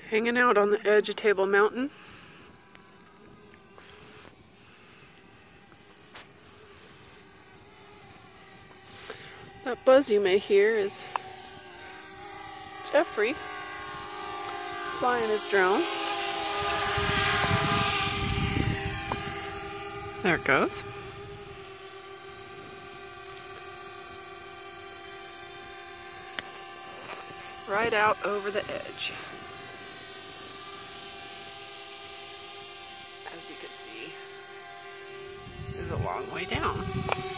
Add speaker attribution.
Speaker 1: Hanging out on the edge of Table Mountain. That buzz you may hear is Jeffrey flying his drone. There it goes. Right out over the edge. As you can see, there's a long way down.